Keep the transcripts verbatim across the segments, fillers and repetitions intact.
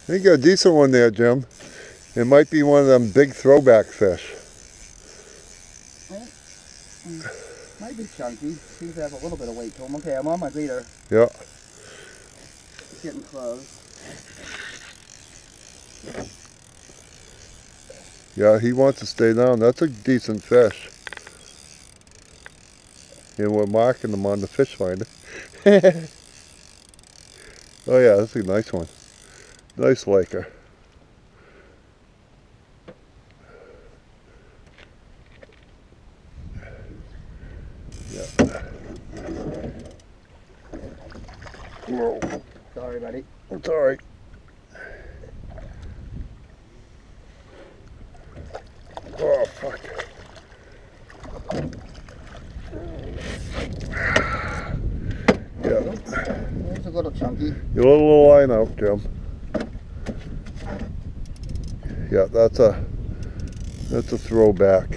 I think you got a decent one there, Jim. It might be one of them big throwback fish. Well, mm, might be chunky. Seems to have a little bit of weight to him. Okay, I'm on my leader. Yeah. It's getting close. Yeah, he wants to stay down. That's a decent fish. And we're marking them on the fish finder. Oh yeah, that's a nice one. Nice liker. Yeah. Whoa. Sorry, buddy. It's alright. Oh, fuck. Yeah. It's a little chunky. You let a little line out, Jim. Yeah, that's a that's a throwback.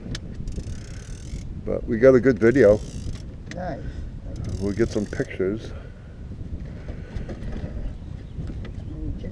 But we got a good video. Nice. We'll get some pictures. Okay.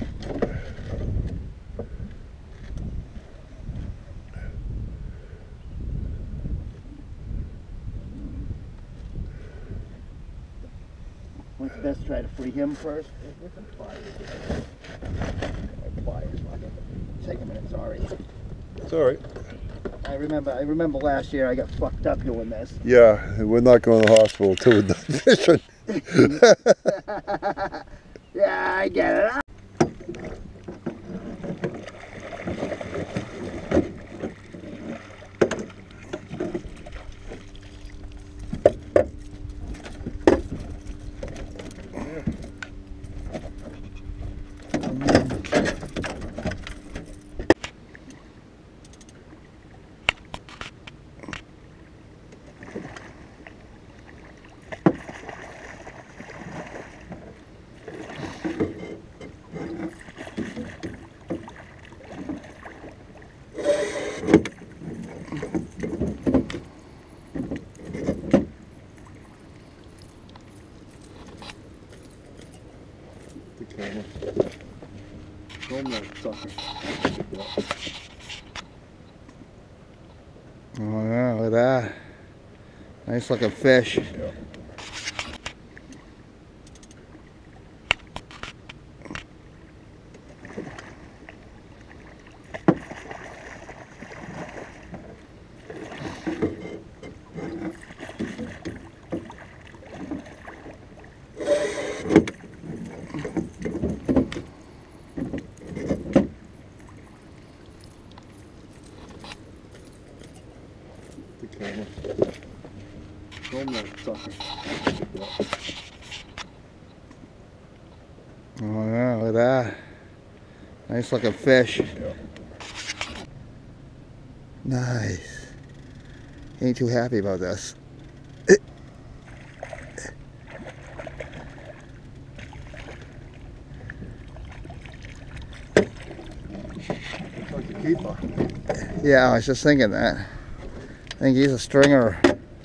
What's best to try to free him first? With some pliers. Pliers. Take a minute, sorry. It's alright. I remember I remember last year I got fucked up doing this. Yeah, we're not going to the hospital until we're done fishing. Yeah, I get it. The camera. Film that sucker. Oh yeah, look at that. Nice looking fish. Yeah. The camera. Film that sucker. Oh yeah, look at that. Nice looking fish. Yeah. Nice. Ain't too happy about this. Looks like a keeper. Yeah, I was just thinking that. I think he's a stringer.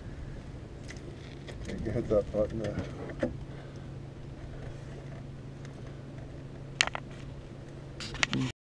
You hit that button there.